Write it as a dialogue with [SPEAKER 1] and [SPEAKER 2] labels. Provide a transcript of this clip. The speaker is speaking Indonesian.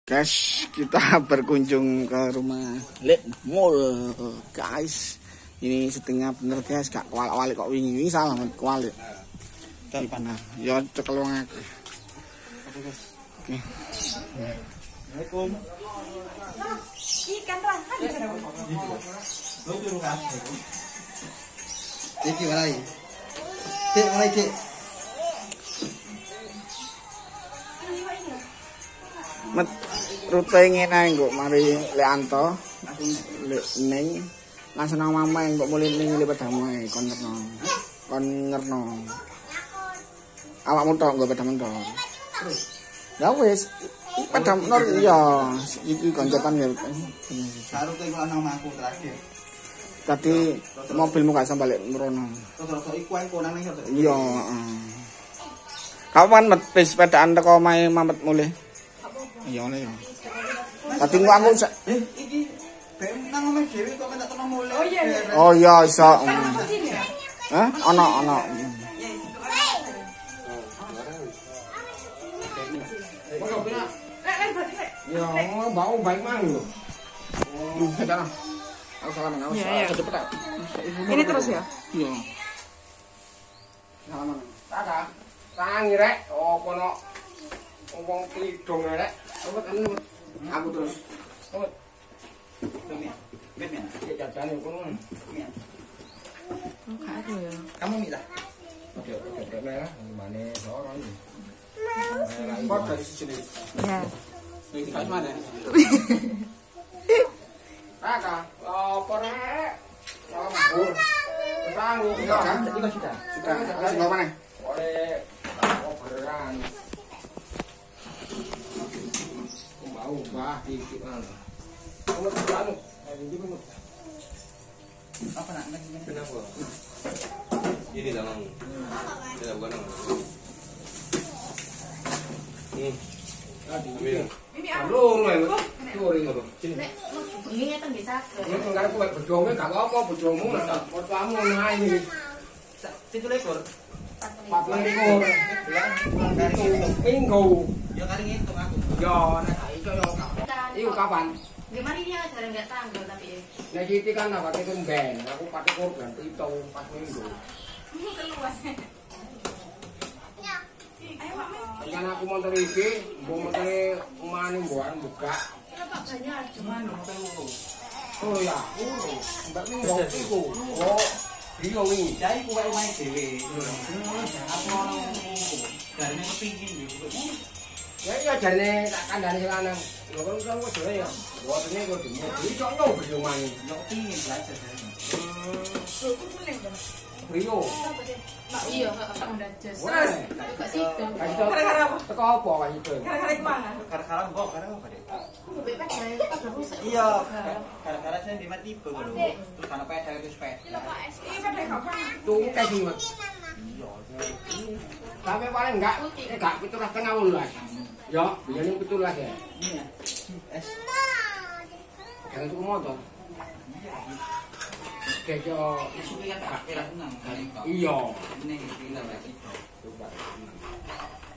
[SPEAKER 1] Guys, kita berkunjung ke rumah Lid Mall, guys. Ini setengah bener guys, gak kualik-kualik kok wingi salah kualik. Gimana? Ya cekel wong akeh. Oke.
[SPEAKER 2] Assalamualaikum.
[SPEAKER 3] Ikan lah.
[SPEAKER 2] Lo turu kabeh. Iki mulai. Cek mulai cek.
[SPEAKER 1] Met rute ngene nggo mari Leanto, Lek Ning. Langsung nang mamae kok mulih ning liwat damoe kon ngerno. Kon ngerno. Awakmu tok nggo pedaman tok. Ya wis, pedam nur iya, iki koncokan ya.
[SPEAKER 2] Karo kowe kok nang omahku terakhir.
[SPEAKER 1] Tadi mobilmu gak sampe balik mrono.
[SPEAKER 2] Terus iku ae konang ning sono.
[SPEAKER 1] Iya, heeh. Kapan met sepedaan teko omahe Mamet mulih? Iya ngene ya. Tadi aku
[SPEAKER 2] Iki ben nang omah dhewe kok tak tenan mulai.
[SPEAKER 3] Oh iya.
[SPEAKER 1] oh iya iso. Hah? Ana. Ya, bau baik mang lho. Sekarang. Aku salaman, aku cepet.
[SPEAKER 3] Ini terus ya?
[SPEAKER 1] Iya. Salaman. Kakak, tangi rek, opo no. Wong klidong rek. Aku terus. Jajane kono.
[SPEAKER 3] Enggak ada ya.
[SPEAKER 2] Kamu minta.
[SPEAKER 1] Oke, merah, gimana sorong ini. Impor dari sini.
[SPEAKER 3] Ya.
[SPEAKER 1] Ini kita mana? Kakak, apa rek? Ngabur. Ketangguh. Sudah. Sudah bawa mana? Oleh operan. Mau bah dikit mana? Kamu anu, ini dulu.
[SPEAKER 2] Apa nak lagi?
[SPEAKER 4] Kenapa? Ini dalam. Tidak bukan. Ambil.
[SPEAKER 3] Ini
[SPEAKER 1] Lu lho. Sore ngono.
[SPEAKER 3] ini kan bisa.
[SPEAKER 1] Ini enggak kowe bojomu gak apa bojomu nak fotomu nae iki.
[SPEAKER 2] 17
[SPEAKER 1] 24. Minggu.
[SPEAKER 2] Ya kali ngitung aku.
[SPEAKER 1] Yo nek iso yo kapan. Iku kapan?
[SPEAKER 3] Gimana ini acara nggak tanggal tapi
[SPEAKER 1] Nek iki kan apa itu ben, aku pakai korban itu 4 minggu.
[SPEAKER 3] keluar. Ayo Pak Mas.
[SPEAKER 1] Kan aku motor iki, mbok motor umane mbukan buka.
[SPEAKER 3] Pak banyak cuman.
[SPEAKER 1] Oh ya, mbak minggu iku. Oh, iya wingi.
[SPEAKER 2] Ya iku wae main dhewe. Aku ono garine kepingin yo.
[SPEAKER 1] Ya iya jane tak kandhane lanang. Lho kan wis dhewe ya. Botene kok demo. Iso ngono yo mani.
[SPEAKER 2] Yo kepingin belajar dari.
[SPEAKER 1] Rio.
[SPEAKER 3] Mak iya heeh udah jas.
[SPEAKER 1] Wes.
[SPEAKER 3] Ke situ.
[SPEAKER 1] Gara-gara apa? Teko apa wae itu?
[SPEAKER 3] Gara-gara mana?
[SPEAKER 2] Gara-gara mbok, karena apa deh?
[SPEAKER 3] Aku bebas saya tak rusak.
[SPEAKER 2] Iya, gara-gara saya di mati tipe lho. Terus karena peda itu sepeda.
[SPEAKER 3] Ini pada kapan?
[SPEAKER 1] Tuh kasih mat.
[SPEAKER 2] Iya.
[SPEAKER 1] Sampai paling enggak 17,5 Ya, biyen 17 ya.
[SPEAKER 2] Iya. Es.
[SPEAKER 1] Kan itu motor. Kejo.
[SPEAKER 2] Isu kan tak kira nang kali kok.
[SPEAKER 1] Iya.
[SPEAKER 2] Ini pindah lagi.
[SPEAKER 1] Coba.